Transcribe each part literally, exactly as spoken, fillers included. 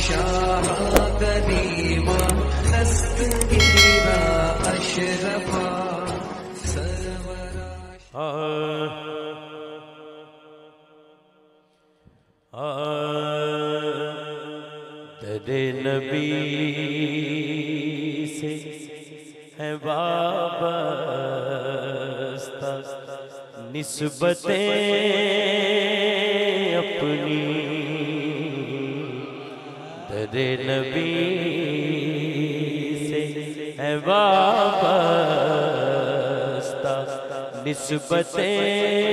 شاہ کریما دستگیرا اشرفا سرورا در نبی سے ہے وابستہ نسبتیں اپنی در نبی سے ہے وابستہ نسبتیں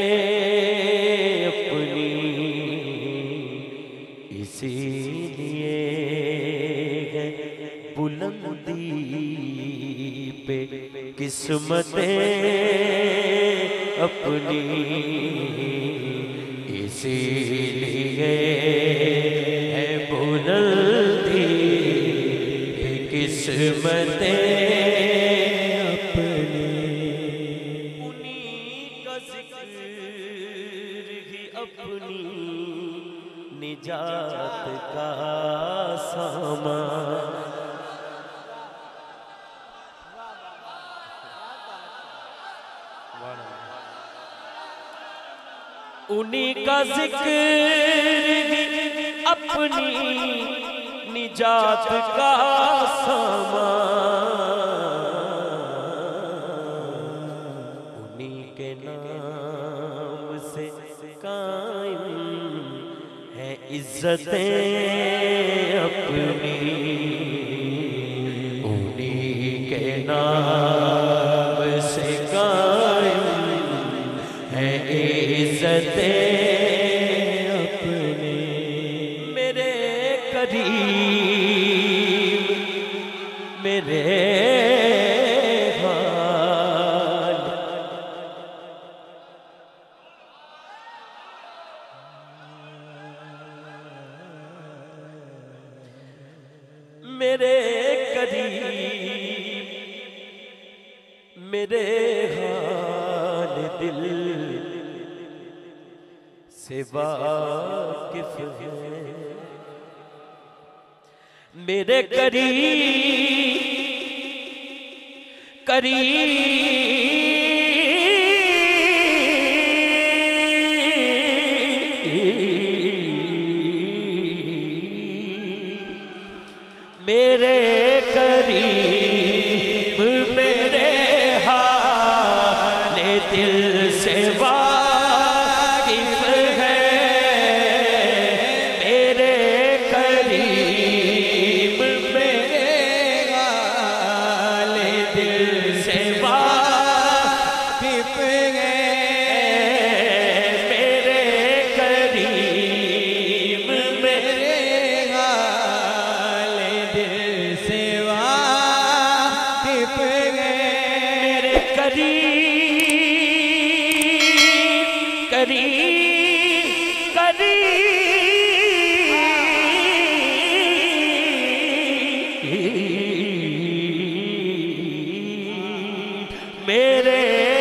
اپنی اسی لیے ہے بلندی پہ قسمتیں اپنی اسی لیے ہے بلندی پہ قسمتیں اپنی انہی کا ذکر ہی اپنی نجات کا سامان انہی کا ذکر اپنی نجات کا سامان انہی کے نام سے قائم ہے عزتیں اپنی انہی کے نام سے قائم ہے عزتیں اپنی میرے قریب میرے حال میرے قریب میرے حال دل سے واقف ہے میرے قریب قریب میرے قریب میرے حال دل سے واقف ہے میرے قریب میرے حال دل سے واقف ہے میرے قریب میرے حال دل سے واقف ہے میرے قریب قریب قریب میرے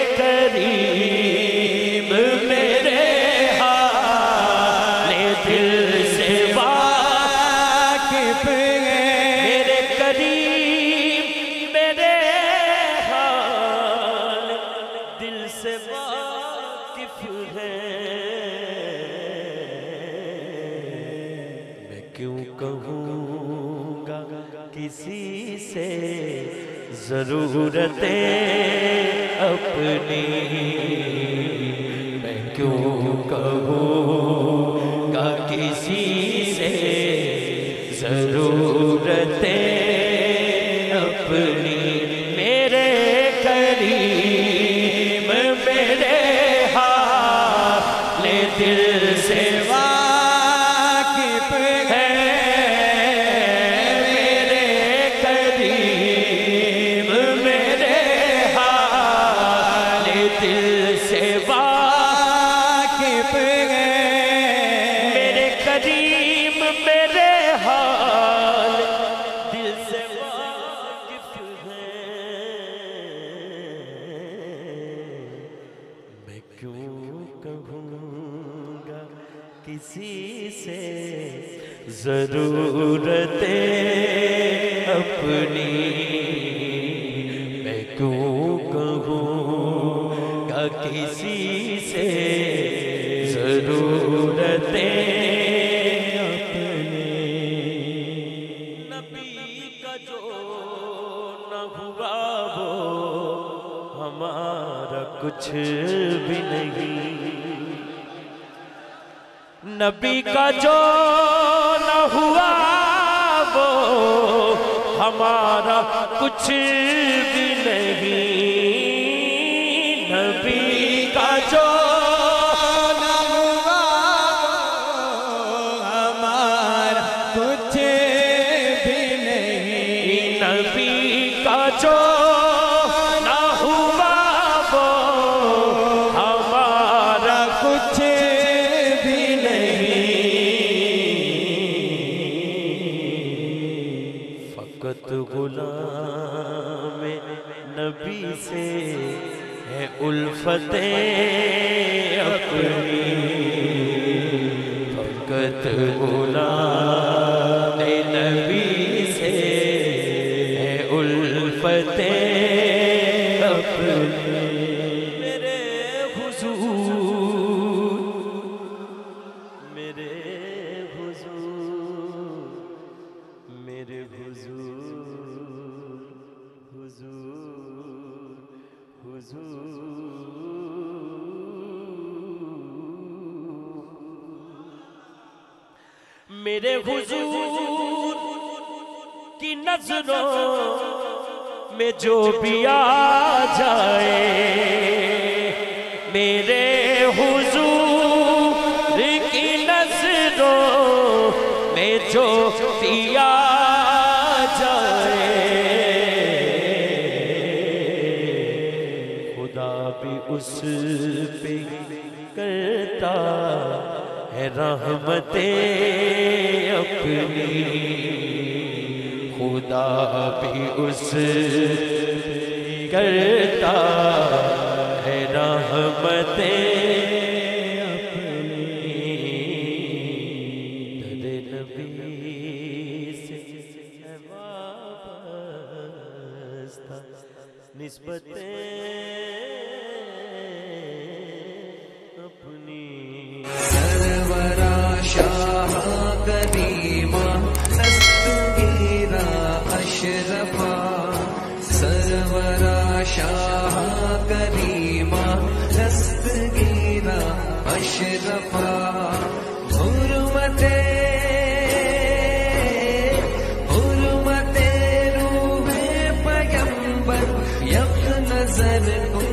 قریب میرے حال دل سے واقف ہے میرے قریب میرے حال دل سے واقف ہے میں کیوں کہوں گا کسی سے ضرورتیں اپنی میں کیوں کہوں گا کسی سے ضرورتیں اپنی میرے قریب میرے حال دل سے واقف ہے میرے قریب میرے حال دل سے واقف ہے میرے قریب میرے حال دل سے واقف ہے میں کیوں کہوں گا کسی سے ضرورتیں اپنی میں کیوں کہوں گا کسی سے ضرورتیں اپنی نبی کا جو نہ ہوا وہ ہمارا کچھ بھی نہیں نبی کا جو نہ ہوا وہ ہمارا کچھ بھی نہیں نبی کا جو نہ ہوا ہمارا کچھ بھی نہیں نبی کا جو نہ ہوا وہ ہمارا کچھ فقط غلام نبی سے ہے الفتیں اپنی فقط غلام نبی سے ہے الفتیں اپنی میرے حضور میرے حضور میرے حضور حضور حضور میرے حضور کی نظروں میں جو بھی آ جائے میرے حضور کی نظروں میں جو بھی آ جائے خدا بھی اس پہ کرتا ہے رحمتیں اپنی خدا بھی اس پہ کرتا ہے رحمتیں اپنی در نبی سے ہے وابستہ نسبتیں اپنی سرورا شاہ کریمہ دستگیرہ اشرفا سرورا شاہ کریمہ دستگیرہ اشرفا حرمتیں حرمتیں روح پیغمبر یک نظر کو